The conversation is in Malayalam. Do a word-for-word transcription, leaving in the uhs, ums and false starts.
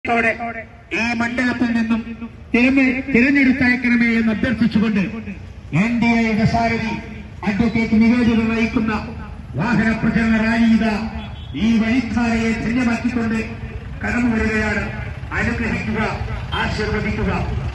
ഈ മണ്ഡലത്തിൽ നിന്നും തിരഞ്ഞെടുത്തയക്കണമേ എന്ന് അഭ്യർത്ഥിച്ചുകൊണ്ട് എൻ ഡി എയുടെ സാരഥി അഡ്വക്കേറ്റ് നിവേദിത നയിക്കുന്ന വാഹന പ്രചരണ റാലിയിത ഈ വഴിധാരയെ ധന്യമാക്കിക്കൊണ്ട് കടന്നു വരികയാണ്. അനുഗ്രഹിക്കുക, ആശീർവദിക്കുക.